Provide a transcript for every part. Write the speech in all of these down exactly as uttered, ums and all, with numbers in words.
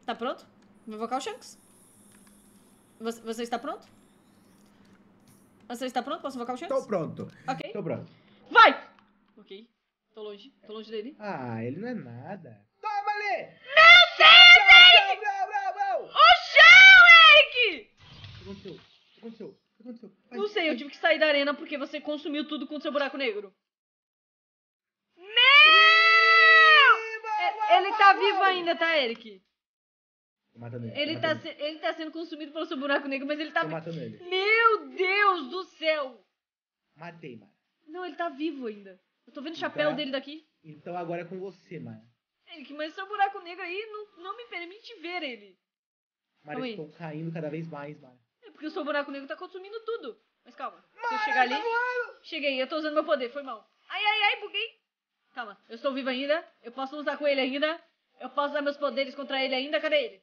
Tá pronto? Vou invocar o Shanks. Você, você está pronto? Você está pronto? Posso invocar o Shanks? Tô pronto. Ok. Tô pronto. Vai! Ok. Tô longe. Tô longe dele. Ah, ele não é nada. Toma ali! Meu Deus, Eric! Não, não, não, não! O chão, Eric! O que aconteceu? O que aconteceu? O que aconteceu? Vai, Não sei, eu vai. tive que sair da arena porque você consumiu tudo com o seu buraco negro. Meu! É, ele tá vivo ainda, tá, Eric? Tô matando ele. Ele tô tá, matando se- ele tá sendo consumido pelo seu buraco negro, mas ele tá Tô vivo. matando ele. Meu Deus do céu! Matei, mano. Não, ele tá vivo ainda. Eu tô vendo o chapéu Tá. dele daqui. Então agora é com você, mano. Eric, mas seu buraco negro aí não, não me permite ver ele. Mano, Calma aí. eles estão caindo cada vez mais, mano. É porque o seu buraco negro tá consumindo tudo. Mas calma. Se eu Mano, chegar ali... tá voando! Cheguei, eu tô usando meu poder, foi mal. Ai, ai, ai, buguei. Calma, eu estou vivo ainda. Eu posso lutar com ele ainda. Eu posso usar meus poderes contra ele ainda. Cadê ele?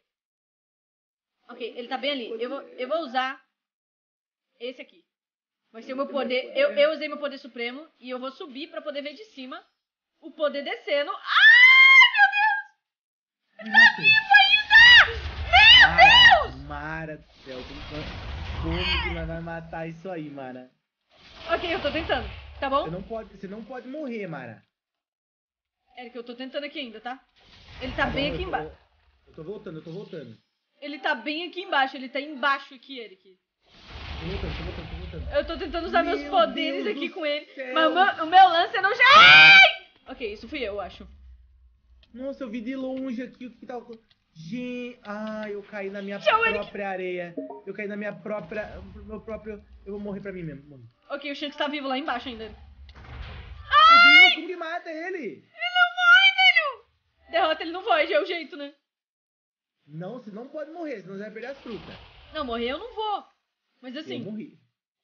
Ok, ele tá bem ali. Eu vou, eu vou usar esse aqui. Vai ser o meu poder. Eu, eu usei meu poder supremo e eu vou subir pra poder ver de cima o poder descendo. Ai, meu Deus! Ele tá vivo ainda! Meu Deus! Mara do céu, como, como que nós vamos matar isso aí, Mara? Ok, eu tô tentando. Tá bom? Você não pode, você não pode morrer, Mara. Eric, eu tô tentando aqui ainda, tá? Ele tá Tá bem bom, aqui eu tô- embaixo. Eu tô voltando, eu tô voltando. Ele tá bem aqui embaixo. Ele tá embaixo aqui, Eric. Tô voltando, tô voltando, tô voltando. Eu tô tentando usar Meu meus poderes Deus aqui do com ele. céu. Mas o meu, o meu lance é no... Ai! Ok, isso fui eu, eu acho. Nossa, eu vi de longe aqui o que tava... Gente, ah, eu caí na minha Tchau, Eric. própria areia. Eu caí na minha própria... Meu próprio... Eu vou morrer pra mim mesmo. Morri. Ok, o Shanks tá vivo lá embaixo ainda. Meu Deus, como que mata ele? Ele não morre, velho! Derrota ele no Void, é o jeito, né? Não, você não pode morrer, senão você vai perder as frutas. Não, morrer eu não vou. Mas Eu assim, morri.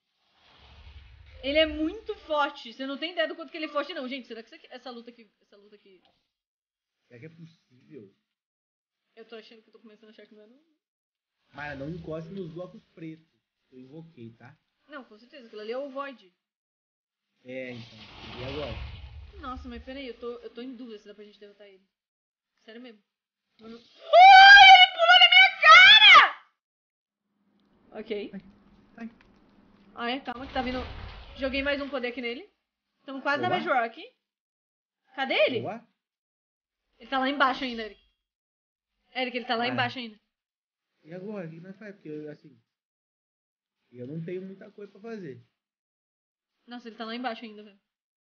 ele é muito forte. Você não tem ideia do quanto que ele é forte, não. Gente, será que isso aqui- essa luta aqui... Essa luta aqui... Será que é possível? Eu tô achando que eu tô começando a achar que não é, não. Mara, não encoste nos blocos pretos. Eu invoquei, tá? Não, com certeza. Aquilo ali é o Void. É, então. E agora? Nossa, mas peraí. Eu tô, eu tô em dúvida se dá pra gente derrotar ele. Sério mesmo. Eu não- Ok. Ai, ai. Ah, é? Calma que tá vindo... Joguei mais um poder aqui nele. Estamos quase na Boa. Mage Rock. Cadê ele? Boa. Ele tá lá embaixo ainda, Eric. Eric, ele tá lá Ah. embaixo ainda. E agora? O que nós faz? Porque, eu, assim... Eu não tenho muita coisa pra fazer. Nossa, ele tá lá embaixo ainda, velho.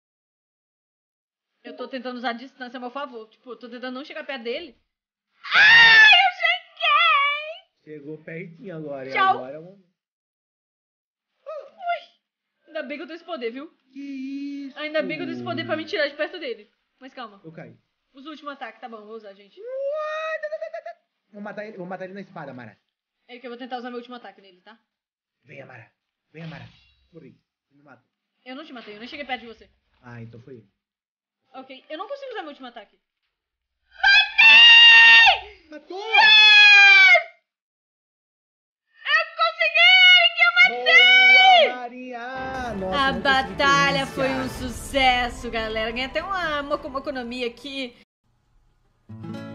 Eu tô tentando usar a distância a meu favor. Tipo, eu tô tentando não chegar perto dele. Ah, eu cheguei! Chegou pertinho agora. E Tchau. agora é o momento. Ainda bem que eu tenho esse poder, viu? Que isso? Ainda bem que eu tenho esse poder pra me tirar de perto dele. Mas calma. Eu caí. Os últimos ataques, tá bom, vou usar, gente. Vou matar ele, vou matar ele na espada, Mara. Eric, eu vou tentar usar meu último ataque nele, tá? Venha, Mara. Venha, Mara. Morri. Você me matou. Eu não te matei, eu nem cheguei perto de você. Ah, então foi ele. Ok, eu não consigo usar meu último ataque. Matou! Eu consegui, Eric, eu matei! Boa, Maria! Nossa, A eu não consegui batalha foi pronunciar. um sucesso, galera. Ganhei até uma Moco Moco no Mi aqui.